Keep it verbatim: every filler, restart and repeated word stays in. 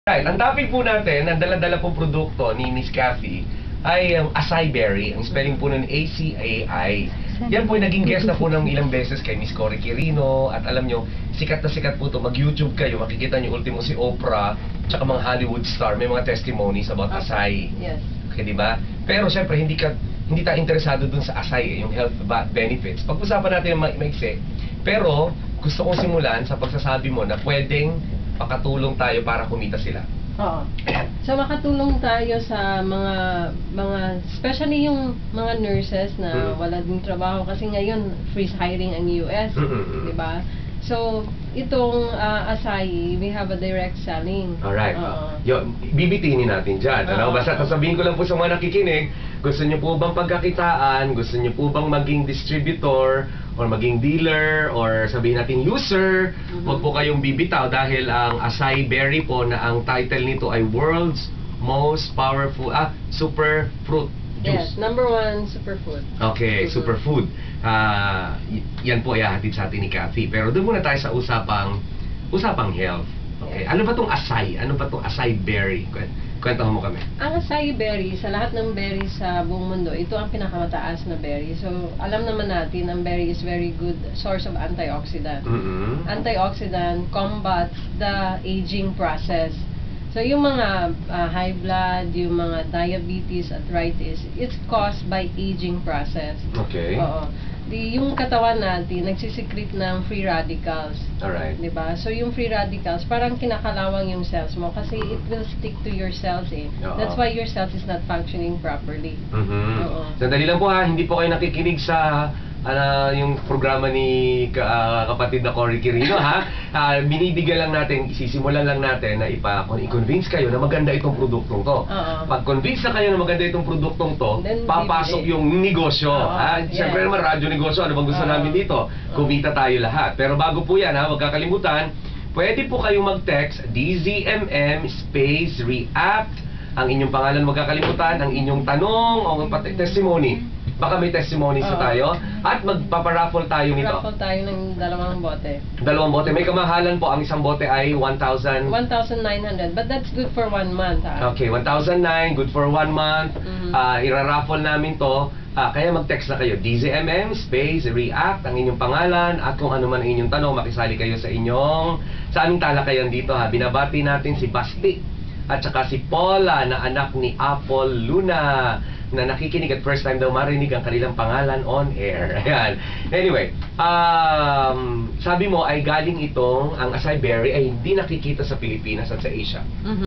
Right, ang topic po natin, ang dala-dala pong produkto ni Miss Cathy ay um, acai berry. Ang spelling po nun A C A I. Yan po ay naging guest na po ng ilang beses kay Miss Cory Quirino. At alam nyo, sikat na sikat po to. Mag-YouTube kayo, makikita nyo ultimo si Oprah, tsaka mga Hollywood star. May mga testimonies about acai. Yes. Okay, di ba? Pero syempre, hindi ka hindi tayo interesado dun sa acai, eh, yung health benefits. Pag-usapan natin yung ma maiksi. Pero, gusto kong simulan sa pagsasabi mo na pwedeng makatulong tayo para kumita sila. Oo. So makatulong tayo sa mga mga especially yung mga nurses na Mm. wala din trabaho kasi ngayon freeze hiring ang U S, Mm-mm. 'di ba? So itong uh, acai, we have a direct selling. Alright. Oo. Yo, bibitinin natin dyan. Ano? Oo. Basta sasabihin ko lang po sa mga nakikinig, gusto niyo po bang pagkakitaan, gusto niyo po bang maging distributor, or maging dealer, or sabihin natin user, Mhm. huwag po kayong bibitaw dahil ang acai berry po na ang title nito ay World's Most Powerful, ah, Super Fruit Yes, Juice. number one superfood. Okay, Mhm. superfood. Ah, y- yan po ay hatid sa atin ni Cathy. Pero doon muna tayo sa usapang usapang health. Okay. Yes. Ano ba tong acai? Ano ba tong acai berry? Kwen- Kwentahan mo kami. Ang acai berry, sa lahat ng berry sa buong mundo, ito ang pinakamataas na berry. So, alam naman natin, ang berry is very good source of antioxidant. Mm-hmm. Antioxidant combats the aging process. So, yung mga uh, high blood, yung mga diabetes, arthritis, it's caused by aging process. Okay. Oo. Di, yung katawan natin, nagsisecrete ng free radicals. Alright. Diba? So, yung free radicals, parang kinakalawang yung cells mo kasi it will stick to your cells eh. Oo. That's why your cells is not functioning properly. Mm-hmm. Oo. Sandali lang po ha, hindi po kayo nakikinig sa ano, yung programa ni ka, ah, kapatid na Cory Quirino ha. Ah, binibigyan lang natin, isisimulan lang natin na ipa, kung i-convince kayo na maganda itong produktong to. Oo. Pag convince na kayo na maganda itong produktong to, Then, papasok bibili. yung negosyo. Oo, Ha? yes. Siyempre naman, radyo negosyo, ano bang gusto Oo. namin dito? Kumita tayo lahat. Pero bago po yan ha, huwag kakalimutan, pwede po kayong mag-text D Z M M space react, ang inyong pangalan huwag kakalimutan, ang inyong tanong o pati testimony. Baka may testimonies na Oo. tayo. At magpaparaffle tayo nito. Raffle tayo ng dalawang bote. Dalawang bote. May kamahalan po. Ang isang bote ay one thousand. one thousand nine hundred. But that's good for one month ha. Okay, one thousand nine. Good for one month. Mhm. Ah, iraraffle namin to. Ah, kaya mag-text na kayo. D Z M M space react, ang inyong pangalan, at kung ano man ang inyong tanong, makisali kayo sa inyong, sa aming talakayan dito ha. Binabati natin si Basti at saka si Paula na anak ni Apple Luna na nakikinig at first time daw marinig ang kanilang pangalan on air. Ayan. Anyway, um, sabi mo ay galing itong, ang acai berry ay hindi nakikita sa Pilipinas at sa Asia. Mhm.